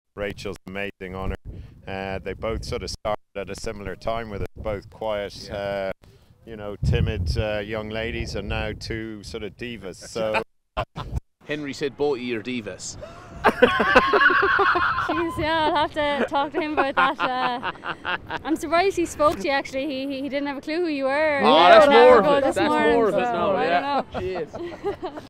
Rachel's amazing on her. They both sort of started at a similar time with us, both quiet, you know, timid young ladies, and now two sort of divas. So Henry said both of you are divas. Jeez, yeah, I'll have to talk to him about that. I'm surprised he spoke to you actually. He didn't have a clue who you were. Oh, that's more of it. This That's morning, more of it so now, I yeah. don't know. Jeez.